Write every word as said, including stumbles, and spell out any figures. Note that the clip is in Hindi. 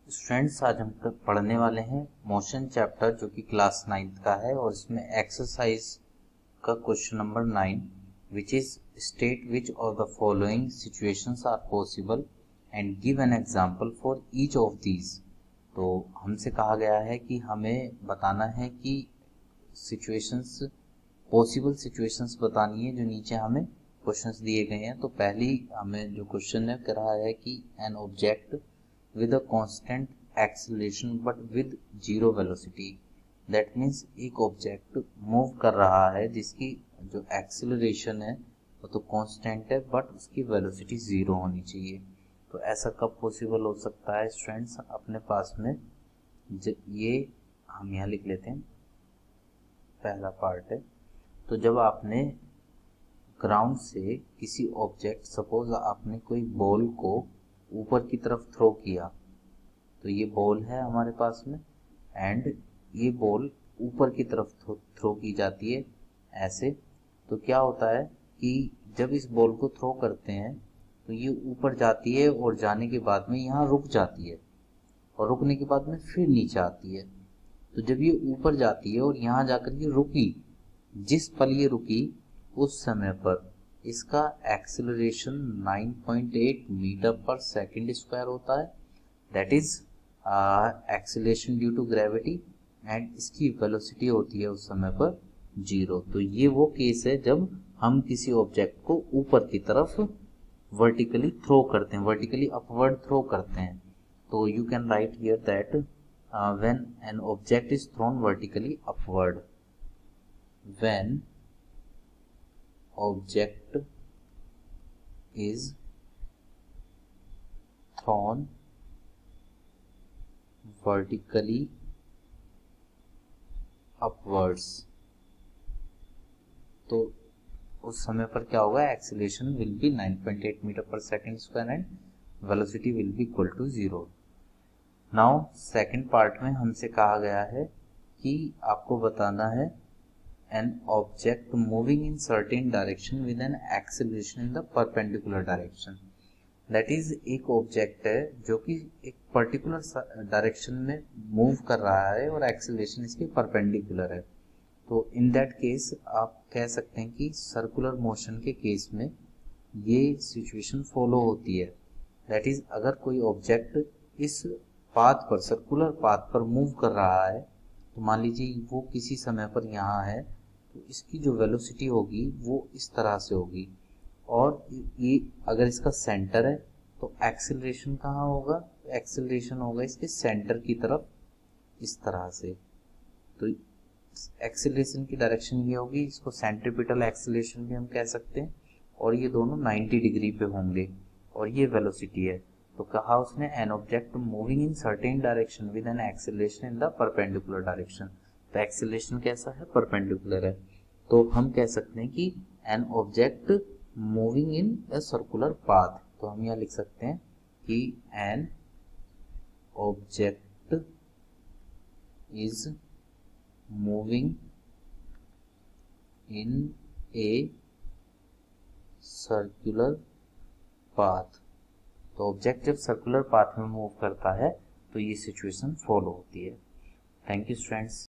स्टूडेंट्स आज हम तक पढ़ने वाले हैं मोशन चैप्टर जो कि क्लास नाइन्थ का है और इसमें एक्सरसाइज का question number nine which is state which of the following situations are possible and give an example for each of these. तो हमसे कहा गया है कि हमें बताना है कि सिचुएशंस पॉसिबल सिचुएशंस बतानी है जो नीचे हमें क्वेश्चंस दिए गए हैं। तो पहली हमें जो क्वेश्चन है कह रहा है कि an object with a constant acceleration but with zero velocity, that means एक ऑब्जेक्ट मूव कर रहा है जिसकी जो एक्सेलरेशन है वो तो कांस्टेंट है बट उसकी वेलोसिटी जीरो होनी चाहिए। तो ऐसा कब पॉसिबल हो सकता है स्टूडेंट्स? अपने पास में ये हम यहाँ लिख लेते हैं, पहला पार्ट है। तो जब आपने ग्राउंड से किसी ऑब्जेक्ट, सपोज आपने कोई बॉल को ऊपर की तरफ थ्रो किया, तो ये बॉल है हमारे पास में एंड ये बॉल ऊपर की तरफ थ्रो की जाती है ऐसे। तो क्या होता है कि जब इस बॉल को थ्रो करते हैं तो ये ऊपर जाती है और जाने के बाद में यहाँ रुक जाती है और रुकने के बाद में फिर नीचे आती है। तो जब ये ऊपर जाती है और यहाँ जाकर के रुकी, जिस पल ये रुकी उस समय पर इसका acceleration nine point eight metre per second square होता है, that is acceleration due to gravity, and इसकी वेलोसिटी होती है उस समय पर जीरो। तो ये वो केस है जब हम किसी ऑब्जेक्ट को ऊपर की तरफ वर्टिकली थ्रो करते हैं, वर्टिकली अपवर्ड थ्रो करते हैं। तो you can write here that when an object is thrown vertically upward, when object is thrown vertically upwards, तो उस समय पर क्या होगा? Acceleration will be nine point eight metre per second square and velocity will be equal to zero. Now second part में हमसे कहा गया है कि आपको बताना है an object moving in certain direction with an acceleration in the perpendicular direction, that is एक ऑब्जेक्ट है जो कि एक पर्टिकुलर डायरेक्शन में मूव कर रहा है और एक्सेलरेशन इसके परपेंडिकुलर है। तो इन दैट केस आप कह सकते हैं कि सर्कुलर मोशन के केस में ये सिचुएशन फॉलो होती है। दैट इज अगर कोई ऑब्जेक्ट इस पाथ पर, सर्कुलर पाथ पर मूव कर रहा है, तो मान लीजिए वो किसी समय पर यहाँ है, तो इसकी जो वेलोसिटी होगी वो इस तरह से होगी, और ये अगर इसका सेंटर है तो एक्सेलरेशन कहाँ होगा? एक्सेलरेशन होगा इसके सेंटर की तरफ इस तरह से। तो एक्सेलरेशन की डायरेक्शन ये होगी, इसको सेंट्रीपिटल एक्सेलरेशन भी हम कह सकते हैं, और ये दोनों नाइन्टी डिग्री पे होंगे और ये वेलोसिटी है। तो कहा उसने an object moving in certain direction with an acceleration in the perpendicular direction. तो एक्सेलरेशन कैसा है? परपेंडिकुलर है। तो हम कह सकते हैं कि an object moving in a circular path. तो हम यहाँ लिख सकते हैं कि an object is moving in a circular path. तो ऑब्जेक्ट जब सर्कुलर पाथ में मूव करता है तो ये सिचुएशन फॉलो होती है। Thank you students.